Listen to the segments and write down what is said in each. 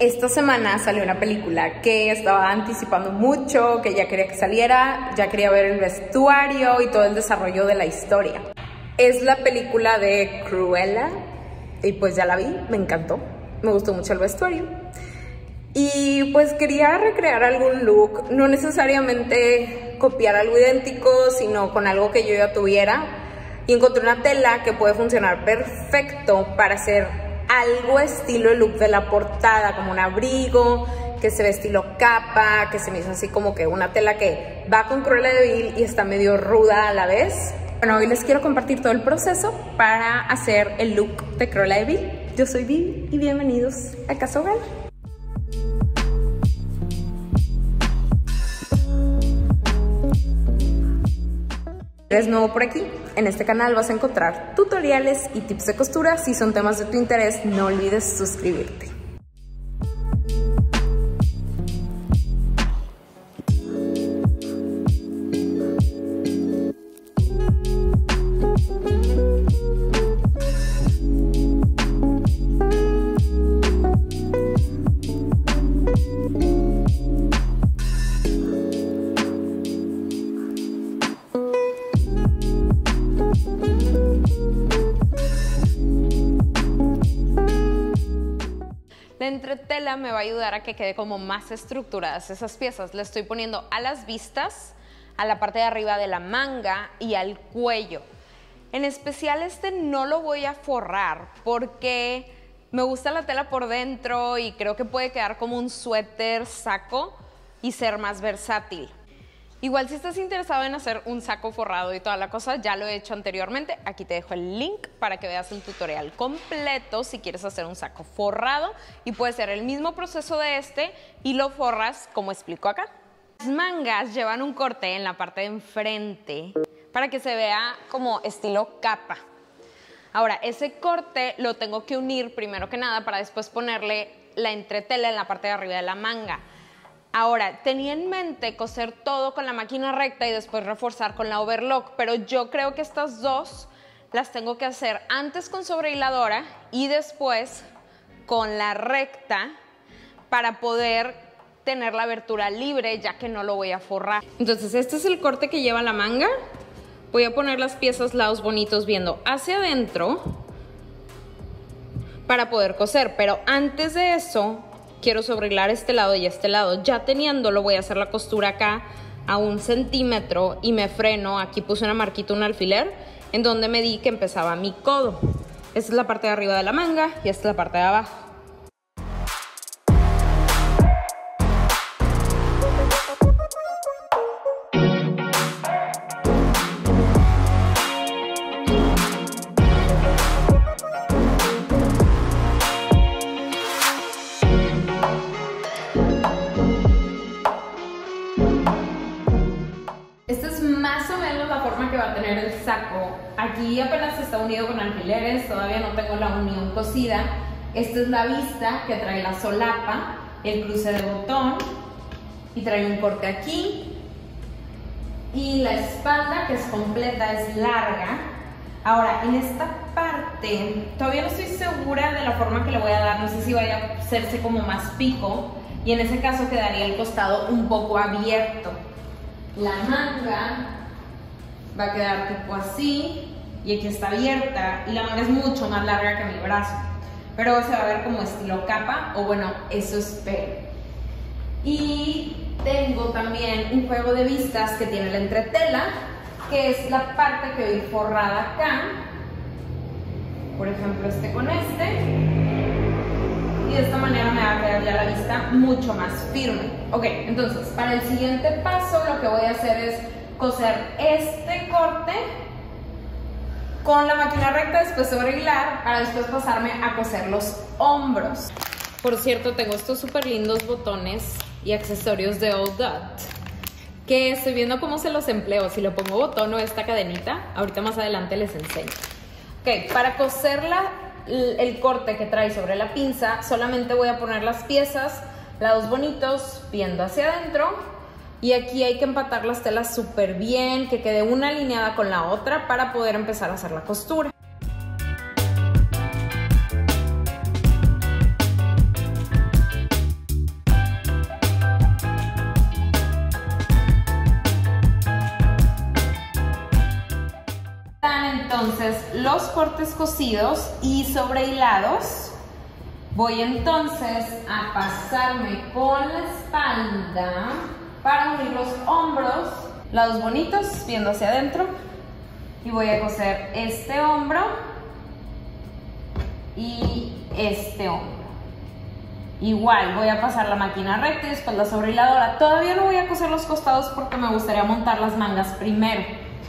Esta semana salió una película que estaba anticipando mucho, que ya quería que saliera, ya quería ver el vestuario y todo el desarrollo de la historia. Es la película de Cruella y pues ya la vi, me encantó, me gustó mucho el vestuario. Y pues quería recrear algún look, no necesariamente copiar algo idéntico, sino con algo que yo ya tuviera. Y encontré una tela que puede funcionar perfecto para hacer algo estilo el look de la portada, como un abrigo, que se ve estilo capa, que se me hizo así como que una tela que va con Cruella de Vil y está medio ruda a la vez. Bueno, hoy les quiero compartir todo el proceso para hacer el look de Cruella de Vil. Yo soy Vivi y bienvenidos a Casa Hogar. ¿Eres nuevo por aquí? En este canal vas a encontrar tutoriales y tips de costura. Si son temas de tu interés, no olvides suscribirte. La entretela me va a ayudar a que quede como más estructuradas esas piezas. Le estoy poniendo a las vistas, a la parte de arriba de la manga y al cuello. En especial este no lo voy a forrar porque me gusta la tela por dentro y creo que puede quedar como un suéter, saco y ser más versátil. Igual si estás interesado en hacer un saco forrado y toda la cosa, ya lo he hecho anteriormente. Aquí te dejo el link para que veas el tutorial completo si quieres hacer un saco forrado. Y puede ser el mismo proceso de este y lo forras como explico acá. Las mangas llevan un corte en la parte de enfrente para que se vea como estilo capa. Ahora, ese corte lo tengo que unir primero que nada para después ponerle la entretela en la parte de arriba de la manga. Ahora, tenía en mente coser todo con la máquina recta y después reforzar con la overlock, pero yo creo que estas dos las tengo que hacer antes con sobrehiladora y después con la recta para poder tener la abertura libre, ya que no lo voy a forrar. Entonces, este es el corte que lleva la manga. Voy a poner las piezas lados bonitos viendo hacia adentro para poder coser, pero antes de eso quiero sobrehilar este lado y este lado. Ya teniéndolo voy a hacer la costura acá a 1 centímetro y me freno. Aquí puse una marquita, un alfiler, en donde me di que empezaba mi codo. Esta es la parte de arriba de la manga y esta es la parte de abajo. Que va a tener el saco. Aquí apenas está unido con alfileres, todavía no tengo la unión cosida. Esta es la vista que trae la solapa, el cruce de botón y trae un corte aquí y la espalda, que es completa, es larga. Ahora, en esta parte todavía no estoy segura de la forma que le voy a dar, no sé si vaya a hacerse como más pico y en ese caso quedaría el costado un poco abierto. La manga va a quedar tipo así y aquí está abierta y la manga es mucho más larga que mi brazo, pero se va a ver como estilo capa, o bueno, eso espero. Y tengo también un juego de vistas que tiene la entretela, que es la parte que voy forrada acá, por ejemplo este con este, y de esta manera me va a quedar ya la vista mucho más firme. Ok, entonces para el siguiente paso lo que voy a hacer es coser este corte con la máquina recta, después sobrehilar para después pasarme a coser los hombros. Por cierto, tengo estos súper lindos botones y accesorios de Old Dot que estoy viendo cómo se los empleo, si le pongo botón o esta cadenita. Ahorita más adelante les enseño. Ok, para coser el corte que trae sobre la pinza solamente voy a poner las piezas, lados bonitos, viendo hacia adentro. Y aquí hay que empatar las telas súper bien, que quede una alineada con la otra para poder empezar a hacer la costura. entonces los cortes cosidos y sobrehilados. Voy entonces a pasarme con la espalda para unir los hombros, lados bonitos, viendo hacia adentro. Y voy a coser este hombro y este hombro. Igual voy a pasar la máquina recta y después la sobrehiladora. Todavía no voy a coser los costados porque me gustaría montar las mangas primero.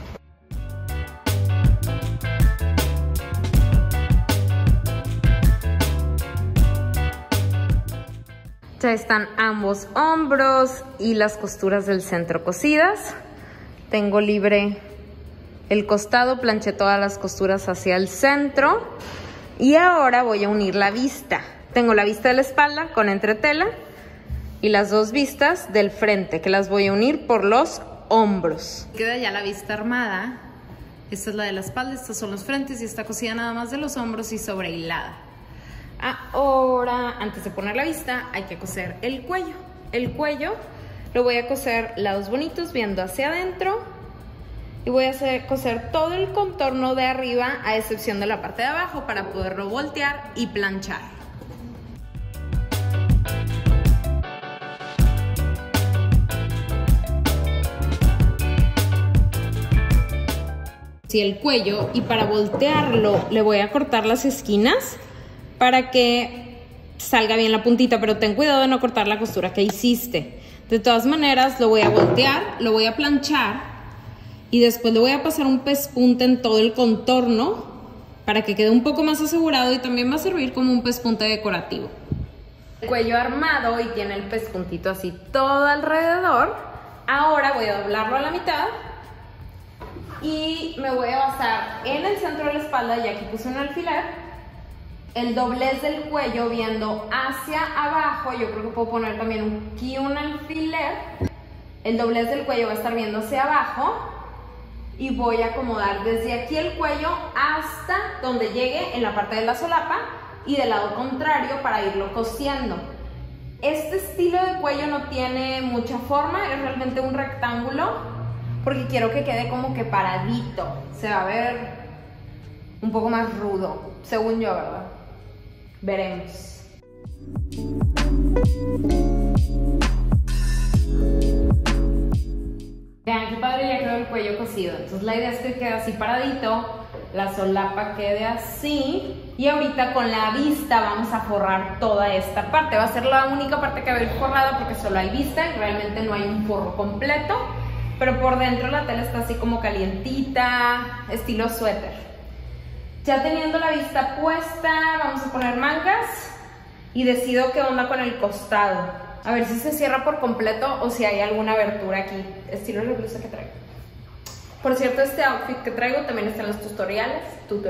Ya están ambos hombros y las costuras del centro cosidas. Tengo libre el costado, planché todas las costuras hacia el centro. Y ahora voy a unir la vista. Tengo la vista de la espalda con entretela y las dos vistas del frente, que las voy a unir por los hombros. Queda ya la vista armada. Esta es la de la espalda, estos son los frentes y está cosida nada más de los hombros y sobrehilada. Ahora, antes de poner la vista, hay que coser el cuello. El cuello lo voy a coser lados bonitos, viendo hacia adentro. Y voy a coser todo el contorno de arriba, a excepción de la parte de abajo, para poderlo voltear y planchar. Sí, el cuello, y para voltearlo le voy a cortar las esquinas para que salga bien la puntita, pero ten cuidado de no cortar la costura que hiciste. De todas maneras, lo voy a voltear, lo voy a planchar y después le voy a pasar un pespunte en todo el contorno para que quede un poco más asegurado, y también va a servir como un pespunte decorativo. El cuello armado y tiene el pespuntito así todo alrededor. Ahora voy a doblarlo a la mitad y me voy a basar en el centro de la espalda, y aquí puse un alfiler. El doblez del cuello viendo hacia abajo, yo creo que puedo poner también aquí un alfiler. El doblez del cuello va a estar viendo hacia abajo y voy a acomodar desde aquí el cuello hasta donde llegue en la parte de la solapa y del lado contrario para irlo cosiendo. Este estilo de cuello no tiene mucha forma, es realmente un rectángulo porque quiero que quede como que paradito. Se va a ver un poco más rudo, según yo, ¿verdad? Veremos. Vean qué padre, ya quedó el cuello cosido. Entonces la idea es que quede así paradito, la solapa quede así, y ahorita con la vista vamos a forrar toda esta parte. Va a ser la única parte que va a ir forrada porque solo hay vista y realmente no hay un forro completo, pero por dentro la tela está así como calientita, estilo suéter. Ya teniendo la vista puesta, vamos a poner mangas y decido qué onda con el costado. A ver si se cierra por completo o si hay alguna abertura aquí, estilo la blusa que traigo. Por cierto, este outfit que traigo también está en los tutoriales.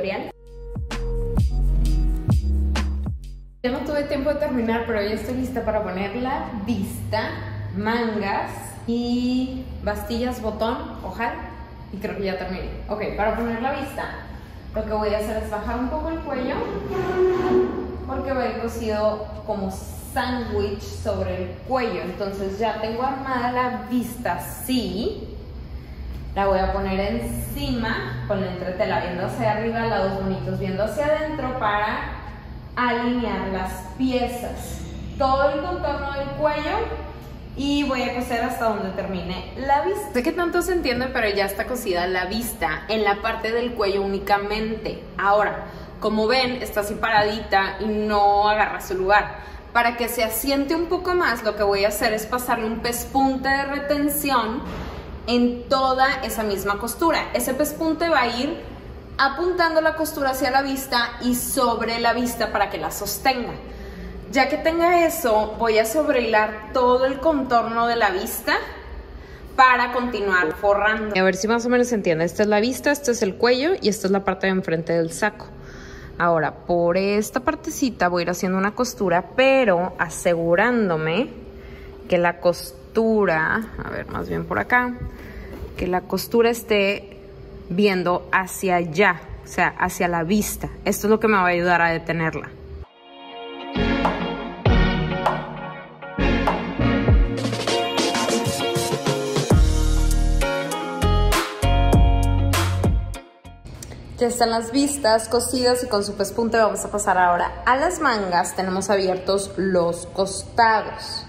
Ya no tuve tiempo de terminar, pero ya estoy lista para poner la vista, mangas y bastillas botón, ojal, y creo que ya terminé. Ok, para poner la vista, lo que voy a hacer es bajar un poco el cuello porque va a ir cosido como sándwich sobre el cuello. Entonces ya tengo armada la vista así. La voy a poner encima con la entretela viendo hacia arriba, lados bonitos viendo hacia adentro para alinear las piezas. Todo el contorno del cuello. Y voy a coser hasta donde termine la vista. Sé que tanto se entiende, pero ya está cosida la vista en la parte del cuello únicamente. Ahora, como ven, está así paradita y no agarra su lugar. Para que se asiente un poco más, lo que voy a hacer es pasarle un pespunte de retención en toda esa misma costura. Ese pespunte va a ir apuntando la costura hacia la vista y sobre la vista para que la sostenga. Ya que tenga eso, voy a sobrehilar todo el contorno de la vista para continuar forrando. A ver si más o menos se entiende. Esta es la vista, este es el cuello y esta es la parte de enfrente del saco. Ahora, por esta partecita voy a ir haciendo una costura, pero asegurándome que la costura, a ver, más bien por acá, que la costura esté viendo hacia allá, o sea, hacia la vista. Esto es lo que me va a ayudar a detenerla. Ya están las vistas cosidas y con su pespunte. Vamos a pasar ahora a las mangas. Tenemos abiertos los costados.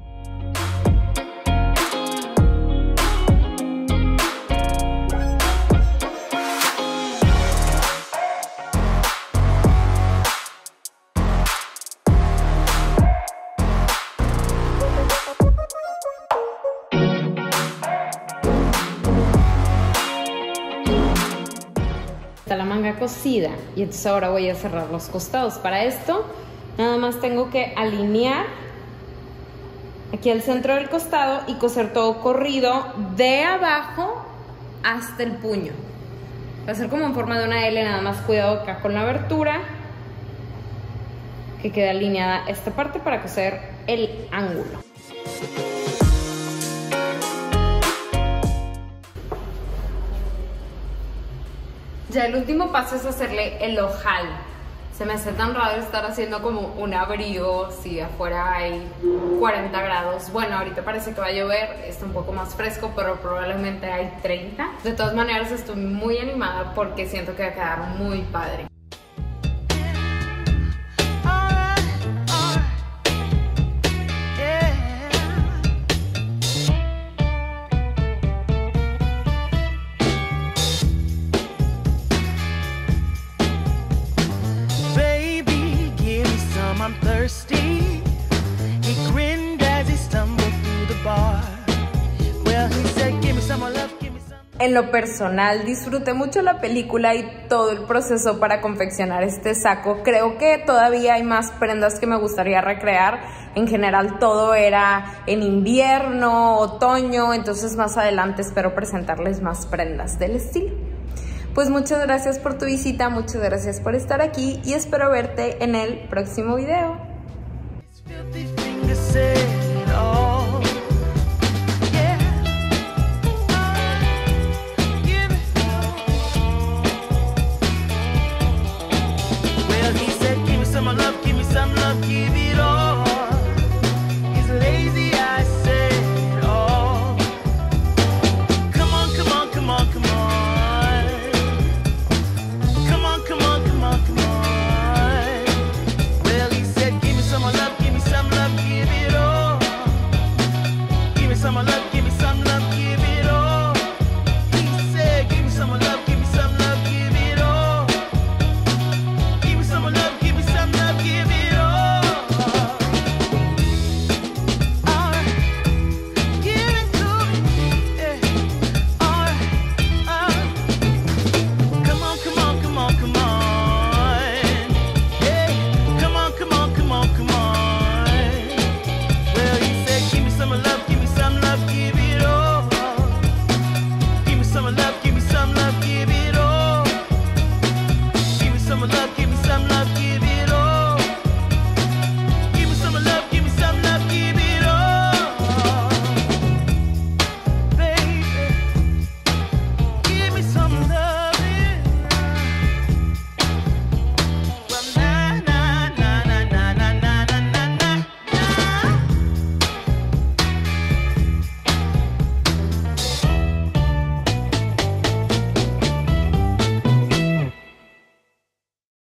La manga cosida y entonces ahora voy a cerrar los costados. Para esto nada más tengo que alinear aquí al centro del costado y coser todo corrido de abajo hasta el puño. Va a ser como en forma de una L, nada más cuidado acá con la abertura, que quede alineada esta parte para coser el ángulo. Ya el último paso es hacerle el ojal. Se me hace tan raro estar haciendo como un abrigo si afuera hay 40 grados. Bueno, ahorita parece que va a llover, está un poco más fresco, pero probablemente hay 30. De todas maneras estoy muy animada porque siento que va a quedar muy padre. I'm thirsty. He grinned as he stumbled through the bar. Well, he said, give me some more love, give me some. En lo personal, disfruté mucho la película y todo el proceso para confeccionar este saco. Creo que todavía hay más prendas que me gustaría recrear. En general todo era en invierno, otoño, entonces más adelante espero presentarles más prendas del estilo. Pues muchas gracias por tu visita, muchas gracias por estar aquí y espero verte en el próximo video.